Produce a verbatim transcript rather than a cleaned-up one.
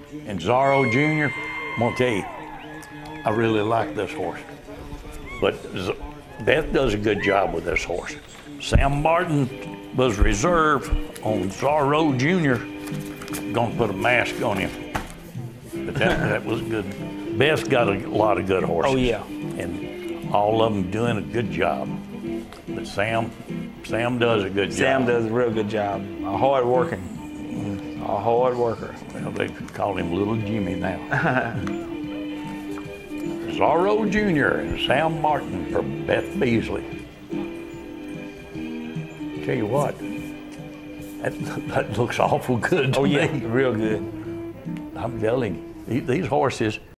And Zorro Junior, I'm gonna tell you, I really like this horse. But Z Beth does a good job with this horse. Sam Martin was reserved on Zorro Junior Gonna put a mask on him. But that, that was good. Beth's got a lot of good horses. Oh, yeah. And all of them doing a good job. But Sam, Sam does a good Sam job. does a real good job. A hard working, a hard worker. Well, they call him Little Jimmy now. Zorro Junior and Sam Martin for Beth Beasley. Tell you what, that, that looks awful good to Oh yeah, me. real good. I'm telling you, these horses,